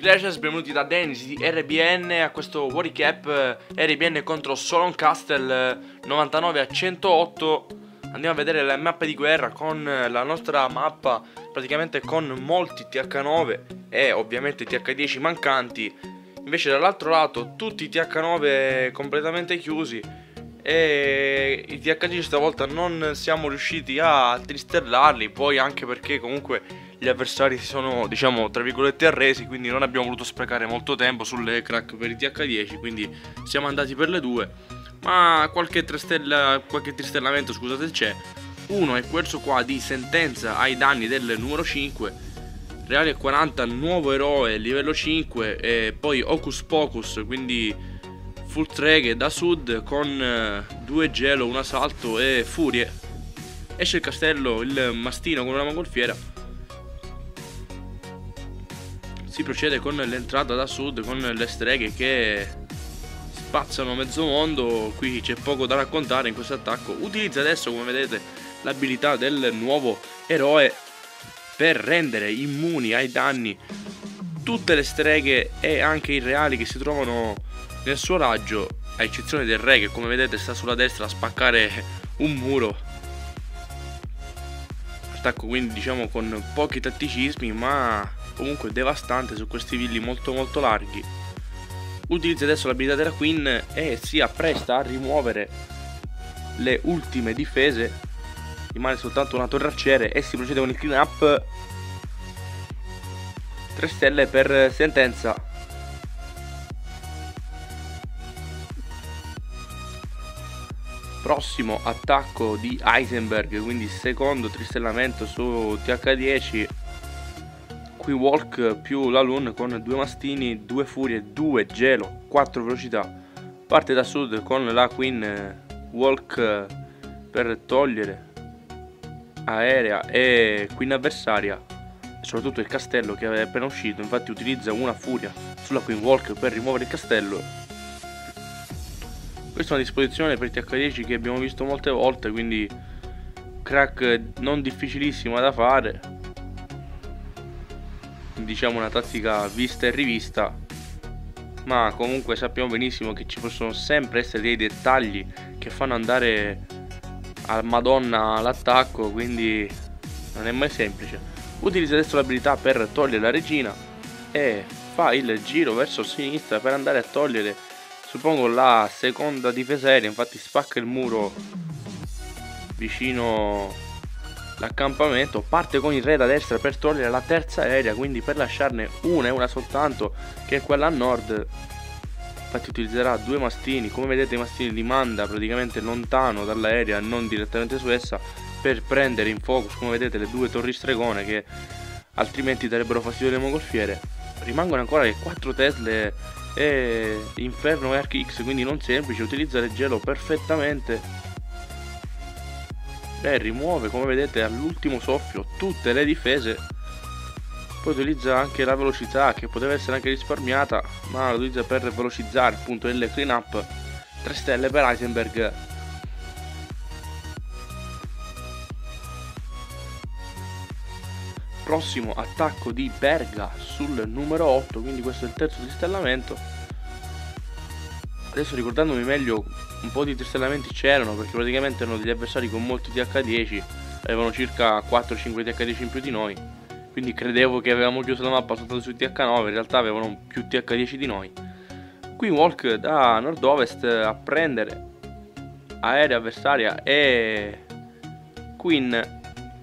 Clashers, benvenuti da Dennis di RBN a questo War Recap RBN contro Solon Castle 99 a 108. Andiamo a vedere le mappe di guerra con la nostra mappa praticamente con molti TH9 e ovviamente TH10 mancanti. Invece dall'altro lato tutti i TH9 completamente chiusi e i TH10 stavolta non siamo riusciti a tristellarli, poi anche perché comunque gli avversari si sono, diciamo, tra virgolette arresi, quindi non abbiamo voluto sprecare molto tempo sulle crack per i TH10, quindi siamo andati per le due. Ma qualche tristellamento, scusate, c'è. Uno è questo qua di sentenza ai danni del numero 5, Reale 40, nuovo eroe livello 5, e poi Hocus Pocus, quindi full streghe da sud con 2 gelo, un assalto e furie. Esce il castello, il mastino con una mongolfiera. Si procede con l'entrata da sud con le streghe che spazzano mezzo mondo. Qui c'è poco da raccontare in questo attacco. Utilizza adesso, come vedete, l'abilità del nuovo eroe per rendere immuni ai danni tutte le streghe e anche i reali che si trovano nel suo raggio, a eccezione del re che, come vedete, sta sulla destra a spaccare un muro. Attacco quindi, diciamo, con pochi tatticismi ma comunque devastante su questi villi molto larghi. Utilizza adesso l'abilità della Queen e si appresta a rimuovere le ultime difese. Rimane soltanto una torre arciere e si procede con il clean up. 3 stelle per sentenza. Prossimo attacco di Heisenberg, quindi secondo tristellamento su TH10. Qui Walk più Lalun con 2 mastini, 2 furie, 2 gelo, 4 velocità. Parte da sud con la Queen Walk per togliere aerea e Queen avversaria, e soprattutto il castello che è appena uscito. Infatti utilizza una furia sulla Queen Walk per rimuovere il castello. Questa è una disposizione per TH10 che abbiamo visto molte volte, quindi crack non difficilissima da fare. Diciamo una tattica vista e rivista, ma comunque sappiamo benissimo che ci possono sempre essere dei dettagli che fanno andare a Madonna l'attacco, quindi non è mai semplice. Utilizza adesso l'abilità per togliere la regina e fa il giro verso sinistra per andare a togliere, suppongo, la seconda difesa aerea. Infatti spacca il muro vicino l'accampamento, parte con il re da destra per togliere la terza aerea, quindi per lasciarne una e una soltanto, che è quella a nord. Infatti utilizzerà 2 mastini, come vedete i mastini li manda praticamente lontano dall'aerea, non direttamente su essa, per prendere in focus, come vedete, le 2 torri stregone che altrimenti darebbero fastidio alle mongolfiere. Rimangono ancora le 4 Tesle e Inferno e Arc X, quindi non semplice. Utilizza il gelo perfettamente e rimuove, come vedete, all'ultimo soffio tutte le difese. Poi utilizza anche la velocità, che poteva essere anche risparmiata, ma la utilizza per velocizzare appunto il clean up. 3 stelle per Heisenberg. Prossimo attacco di Berga sul numero 8, quindi questo è il terzo tristellamento. Adesso, ricordandomi meglio, un po' di tristellamenti c'erano, perché praticamente erano degli avversari con molti TH10, avevano circa 4-5 TH10 in più di noi, quindi credevo che avevamo chiuso la mappa soltanto sui TH9, in realtà avevano più TH10 di noi. Qui Walk da nord-ovest a prendere aerea avversaria e Queen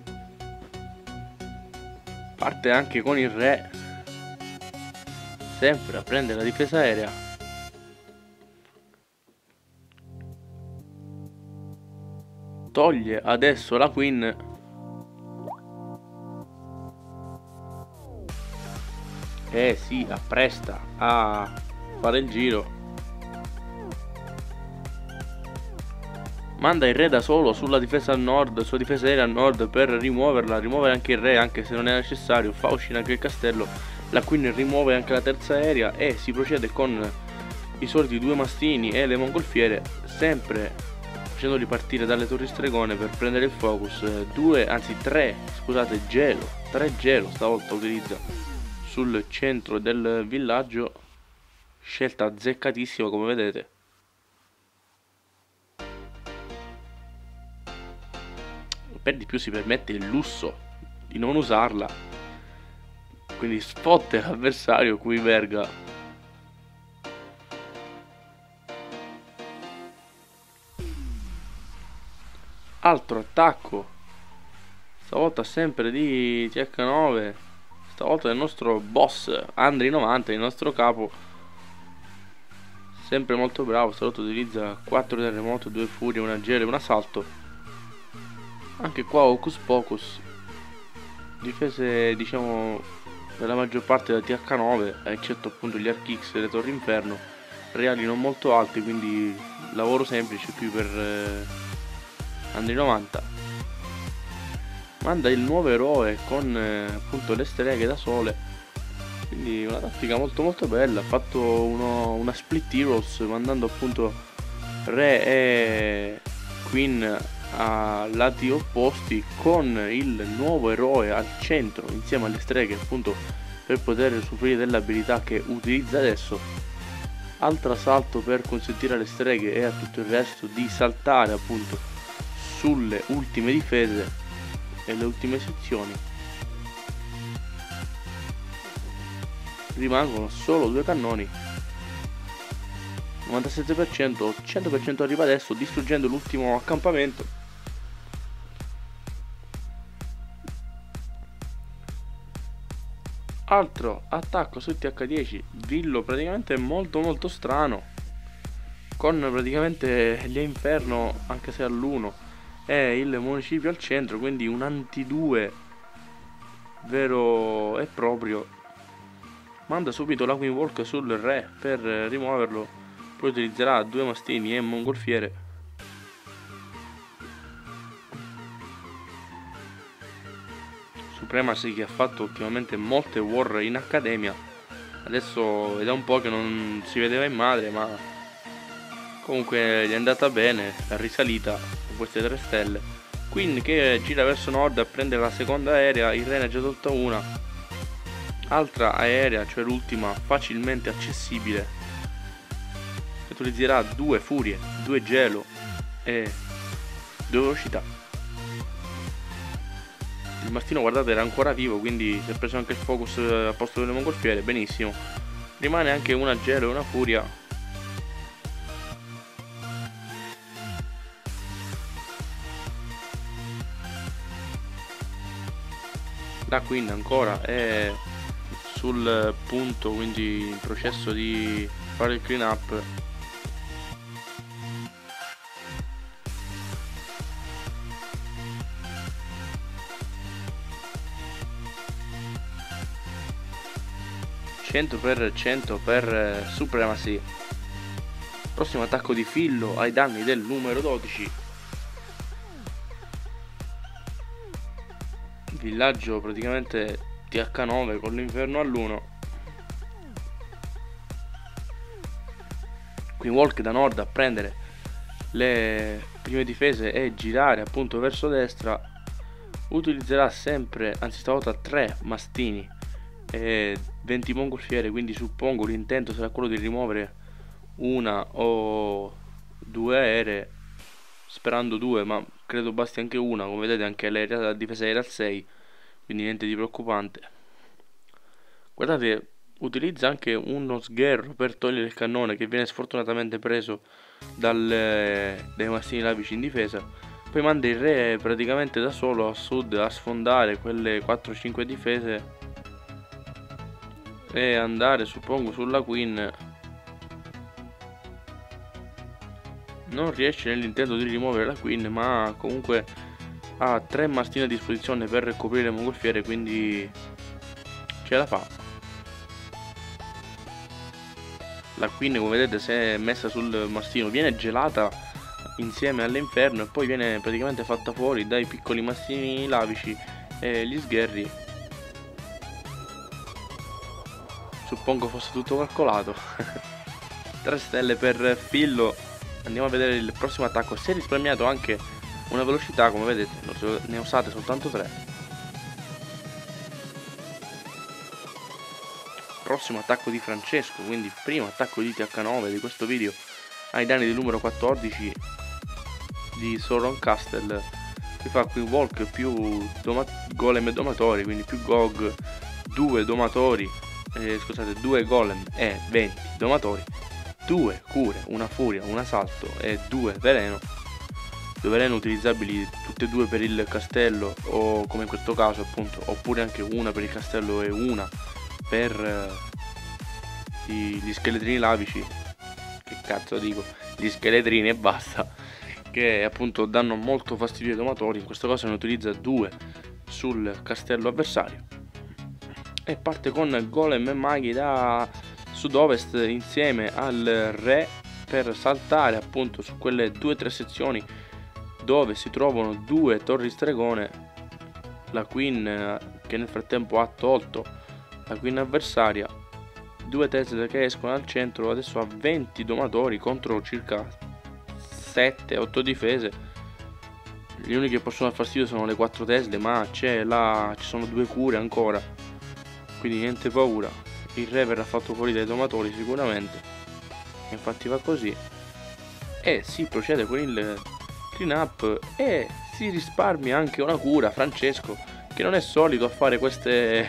parte anche con il re, sempre a prendere la difesa aerea. Toglie adesso la Queen e si appresta a fare il giro. Manda il re da solo sulla difesa al nord, sulla difesa aerea al nord, per rimuoverla, rimuovere anche il re, anche se non è necessario. Fa uscire anche il castello. La Queen rimuove anche la terza aerea e si procede con i soliti 2 mastini e le mongolfiere, sempre facendoli partire dalle torri stregone per prendere il focus. 3 gelo stavolta utilizza sul centro del villaggio. Scelta azzeccatissima, come vedete. Per di più si permette il lusso di non usarla, quindi sfotte l'avversario qui verga. Altro attacco, stavolta sempre di TH9, stavolta del nostro boss Andri 90, il nostro capo, sempre molto bravo. Stavolta utilizza 4 terremoto, 2 furie, una gelo e un assalto. Anche qua Hocus Pocus, difese diciamo per la maggior parte da TH9, eccetto appunto gli Arc X e le Torri Inferno, reali non molto alti, quindi lavoro semplice qui per Andri 90. Manda il nuovo eroe con appunto le streghe da sole, quindi una tattica molto bella. Ha fatto una split heroes mandando appunto re e queen a lati opposti, con il nuovo eroe al centro insieme alle streghe appunto per poter usufruire dell'abilità che utilizza adesso. Altro salto per consentire alle streghe e a tutto il resto di saltare appunto sulle ultime difese e le ultime sezioni. Rimangono solo 2 cannoni, 97%, 100% arriva adesso, distruggendo l'ultimo accampamento. Altro attacco su TH10, villo praticamente molto strano, con praticamente gli Inferno anche se all'1 e il municipio al centro, quindi un anti-2 vero e proprio. Manda subito la Queen Walk sul re per rimuoverlo, poi utilizzerà 2 mastini e un mongolfiere. Supremacy che ha fatto ultimamente molte war in accademia, adesso è da un po' che non si vedeva in madre, ma comunque gli è andata bene la risalita con queste 3 stelle. Queen che gira verso nord a prendere la seconda aerea, il re ne ha già tolta una, altra aerea, cioè l'ultima, facilmente accessibile. Utilizzerà 2 furie, 2 gelo e 2 velocità. Il mastino, guardate, era ancora vivo, quindi si è preso anche il focus a posto delle mongolfiere, benissimo. Rimane anche una gelo e una furia. La Queen ancora è sul punto, quindi in processo di fare il clean up. Per 100 per Supremacy. Prossimo attacco di Fillo ai danni del numero 12. Villaggio praticamente TH9 con l'inferno all'1. Queen Walk da nord a prendere le prime difese e girare appunto verso destra. Utilizzerà sempre, anzi stavolta 3 mastini e 20 mongolfiere, quindi suppongo l'intento sarà quello di rimuovere una o 2 aeree, sperando 2, ma credo basti anche una. Come vedete anche la difesa era al 6, quindi niente di preoccupante. Guardate, utilizza anche uno sgherro per togliere il cannone che viene sfortunatamente preso dai mastini lavici in difesa. Poi manda il re praticamente da solo a sud a sfondare quelle 4-5 difese e andare, suppongo, sulla Queen. Non riesce nell'intento di rimuovere la Queen, ma comunque ha 3 mastini a disposizione per coprire le mongolfiere, quindi ce la fa. La Queen, come vedete, si è messa sul mastino, viene gelata insieme all'inferno e poi viene praticamente fatta fuori dai piccoli mastini lavici e gli sgherri. Suppongo fosse tutto calcolato. 3 stelle per Fillo. Andiamo a vedere il prossimo attacco. Si è risparmiato anche una velocità, come vedete, ne ha usate soltanto 3. prossimo attacco di Francesco, quindi primo attacco di TH9 di questo video ai danni del numero 14 di Sauron Castle, che fa qui walk più golem e domatori, quindi più Gog, 2 domatori, scusate, 2 golem e 20 domatori, 2 cure, una furia, un assalto e 2 veleno. 2 veleno utilizzabili tutte e due per il castello, o come in questo caso appunto, oppure anche una per il castello e una per gli scheletrini lavici, che cazzo dico, gli scheletrini e basta, che appunto danno molto fastidio ai domatori. In questo caso ne utilizza 2 sul castello avversario e parte con golem e maghi da sud-ovest insieme al re per saltare appunto su quelle 2-3 sezioni dove si trovano 2 torri stregone, la queen che nel frattempo ha tolto la queen avversaria, 2 Tesle che escono al centro. Adesso ha 20 domatori contro circa 7-8 difese. Gli unici che possono dar fastidio sono le 4 Tesle, ma ci sono 2 cure ancora, quindi niente paura. Il re verrà fatto fuori dai domatori sicuramente, infatti va così, e si procede con il clean up e si risparmia anche una cura Francesco, che non è solito a fare questi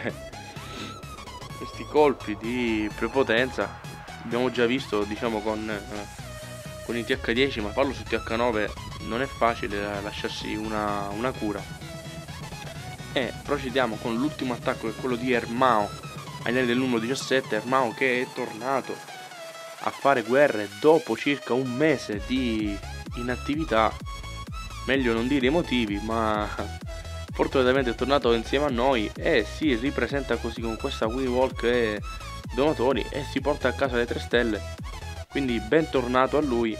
colpi di prepotenza. Abbiamo già visto, diciamo, con il TH10, ma farlo su TH9 non è facile lasciarsi una cura. E procediamo con l'ultimo attacco, che è quello di Ermao ai danni del numero 17. Ermao che è tornato a fare guerre dopo circa un mese di inattività, meglio non dire i motivi, ma fortunatamente è tornato insieme a noi e si ripresenta così con questa Wii Walk e donatori e si porta a casa le 3 stelle, quindi bentornato a lui.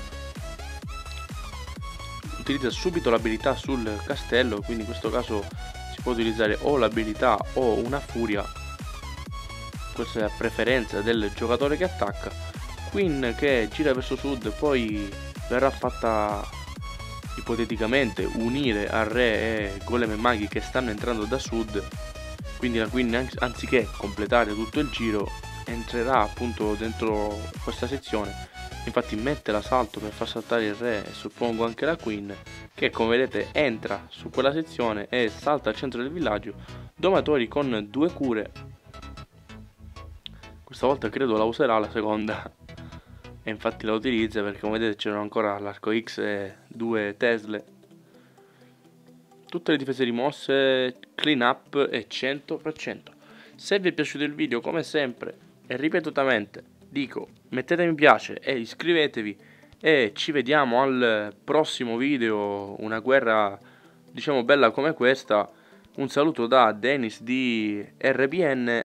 Utilizza subito l'abilità sul castello, quindi in questo caso si può utilizzare o l'abilità o una furia, questa è a preferenza del giocatore che attacca. Queen che gira verso sud, poi verrà fatta ipoteticamente unire al re e golem e maghi che stanno entrando da sud, quindi la Queen, anziché completare tutto il giro, entrerà appunto dentro questa sezione. Infatti mette l'assalto per far saltare il re e suppongo anche la Queen, che come vedete entra su quella sezione e salta al centro del villaggio. Domatori con 2 cure, questa volta credo la userà la seconda, e infatti la utilizza perché come vedete c'erano ancora l'arco X e 2 Tesle. Tutte le difese rimosse, clean up e 100%. Se vi è piaciuto il video, come sempre e ripetutamente dico, mettete mi piace e iscrivetevi, e ci vediamo al prossimo video, una guerra diciamo bella come questa. Un saluto da Dennis di RBN.